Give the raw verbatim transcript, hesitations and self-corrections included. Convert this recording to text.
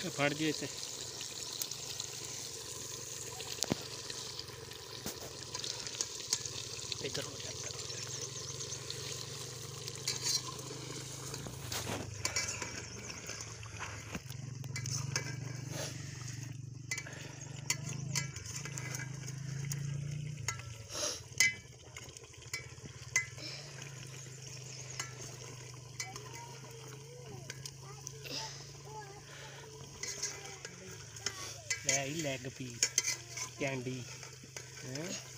फट जी इतने इधर हो जाता ले आई लैग पीस कैंडी है।